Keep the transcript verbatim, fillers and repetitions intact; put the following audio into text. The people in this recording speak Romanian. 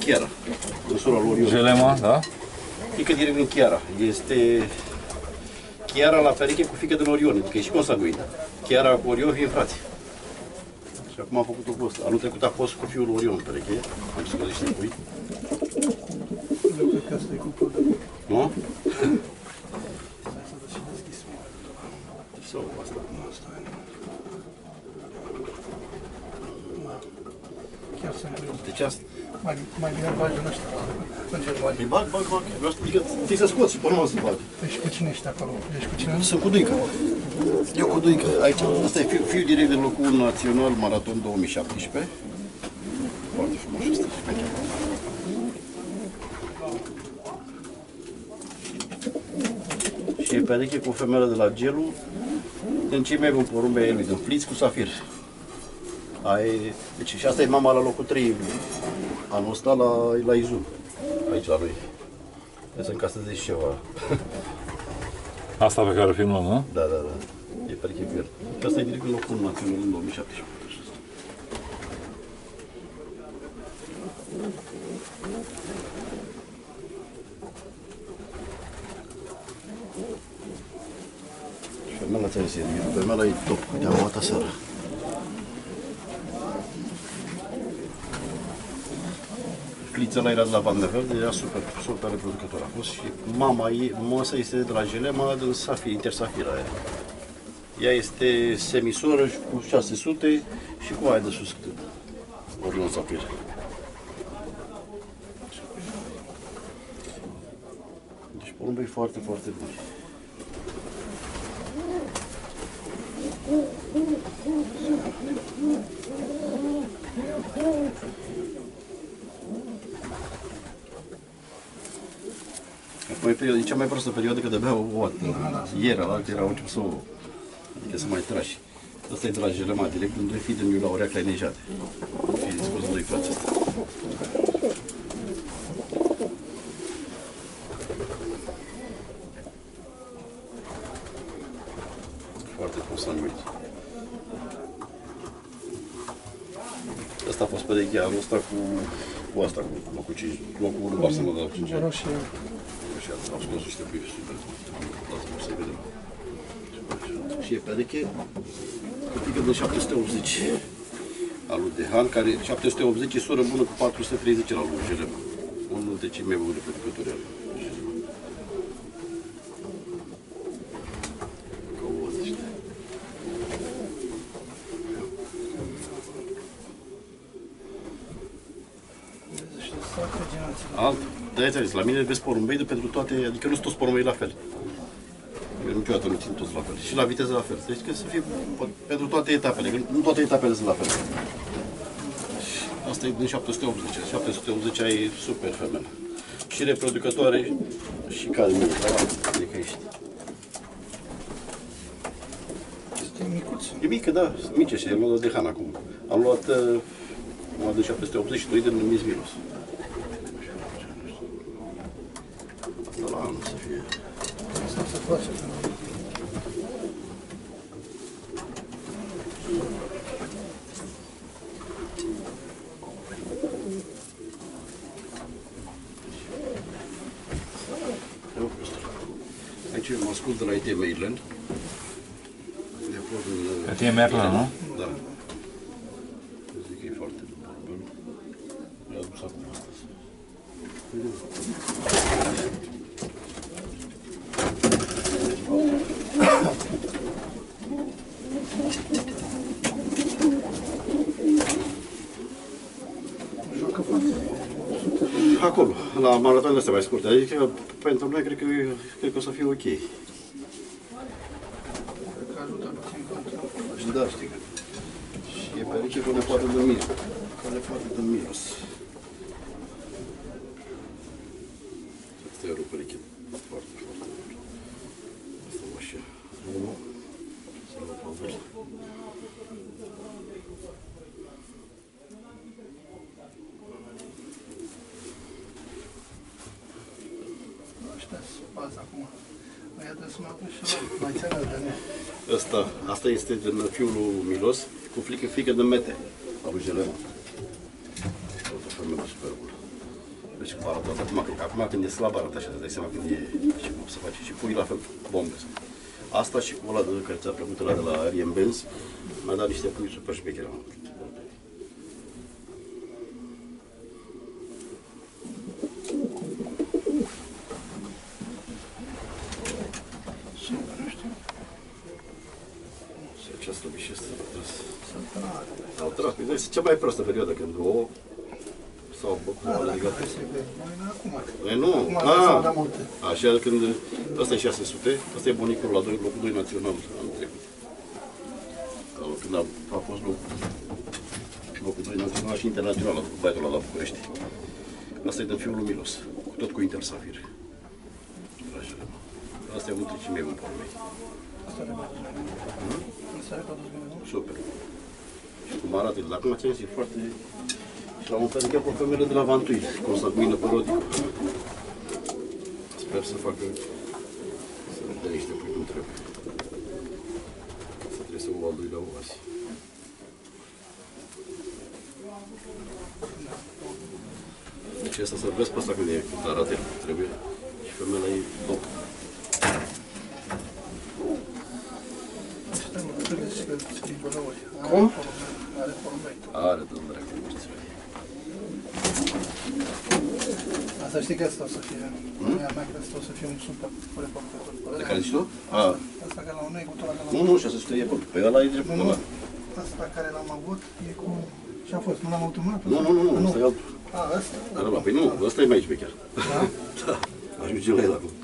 Chiara, în sora lui Orion. Jelema, da? Fică direct din Chiara. Este Chiara la pereche cu fică din Orion, adică e și consanguină. Chiara cu Orion vin frați. Și acum am făcut-o cu ăsta. Anul trecut a fost cu fiul lui Orion în pereche. Am scos niște pui. Eu cred că asta e cu Nu? Sau asta. Chiar sunt greu. Deci asta. Mai, mai bine bagi în ăștia. În Germania. Îi bag, bag, bag. Vreau să adică ți să scoți și până o să bag. Ești cu cine ești acolo? Ești cu cine? Sunt cu Duica. Eu cu Duica. Aici, ăsta e fiu, fiu direct de locul național Maraton două mii șaptesprezece. Foarte frumos ăsta. Și e pereche cu o femeie de la Gelu, din cei mai buni porumbe lui, din Fliț cu Safir. Ai, deci și asta e mama la locul trei anul ăsta la, la Izu, aici la noi. Trebuie să încaseze și ceva. Asta pe care o filmăm, nu? Da, da, da. E pereche verde. Asta e direct în locul național în două mii șaptesprezece. Femeia ți-a zis, femeia e top, te-am luat aseară. Flița la era de la bandă verde, era super, super reproducător a fost și mama ei, măsa este de la Jelema, din Safir, Intersafira aia. Ea este semisoră și cu șase sute și cu aia de sus, Orion Safir. Deci porumbei foarte, foarte buni. Acum e, perioada, e cea mai prostă perioadă că de-abia o oată. Ieri, la altă erau început să o... Adică să mai trași. Asta e de la Jelema, direct în doi fii de miu la Orea Clainejade. Fii dispus de doi frați ăsta. Foarte consanguit. Asta a fost perechea anul ăsta cu, cu asta, cu locul cinci, locul unu Barcelona de la cinci ani. Roșie. Și am scos niște pui super. Lasă-mă să vedem. Și e pereche cu pică de șapte sute optzeci al lui Dehan, care șapte sute optzeci e soră bună cu patru sute treizeci la lui Jelema. Unul dintre cei mai buni reproducători al lui Jelema. Alt, de-aia ți-am zis, la mine vezi porumbei de pentru toate, adică nu sunt toți porumbei la fel. Eu niciodată nu țin toți la fel. Și la viteză la fel. Deci că să fie pentru toate etapele, că nu toate etapele sunt la fel. Și asta e din șapte sute optzeci. șapte sute optzeci e super femeie. Și reproducătoare și care mică, adică ești. Este micuț. E mică, da, sunt mice și am luat de Han acum. Am luat uh, de șapte sute optzeci și doi de Miss Milos. Asta la anul să fie. Asta se face. Aici mă ascult de la I T Maryland. I T Maryland, nu? Da. Zic că e foarte bun. Mi-a adus acum astăzi. Acolo, la maratonul ăsta mai scurte. Adică pentru noi cred că, cred că o să fie ok. Cred că ajută puțin contra. Și da, știi că. Și e pereche cu nepoată de miros. Cu nepoată de miros. Asta e o pereche foarte, foarte bună. Asta o așa. Unul. Să luăm pe vârstă. Asta, asta este din fiul lui Milos, cu flică, frică de mete, a lui Jelema. O femeie super bună. și cu arată acum, că acum când e slab arată așa, îți dai seama când e și cum se face. Și pui la fel bombe. Asta și cu ăla de care ți-a plăcut ăla de la Arien Benz, mi-a dat niște pui super șmecheri. Și această bișestă a tras. Au tras. Este cea mai prostă perioadă când ouă sau băcurile de gata. Păi nu, a, așa când, ăsta e șase sute, ăsta e bunicul la doi, locul doi național anul trecut. Când a, a fost locul, locul doi național și internațional, băiatul ăla la București. Asta e de fiul lui Milos, tot cu Intersafir. Asta e un tricii mei, un porul mei. Super. Și cum arată, de acum ți-am zis, foarte... Și la un fel chiar pe o femeie de la Vantui, Constantină Părodicu. Sper să facă, să ne dea niște pui cum trebuie. Să trebuie să o al doilea oasi. Deci asta să vezi pe asta când e cu tarate, trebuie. Și femeia e top. Cum? Are de dracu, morți. Asta știi că asta o să fie. Aia mea că asta o să fie un super reportator. De care zici tu? A. Asta care la unul e cu tot la Nu, nu, șase sute e pe... Păi ăla e drept ăla. Asta care l-am avut e cu... Ce-a fost? Nu l-am automat? Nu, nu, nu, nu, ăsta e altul. A, ăsta? Dar ăla, păi nu, ăsta e mai șmecher. Da? Da, ajungem la el acum.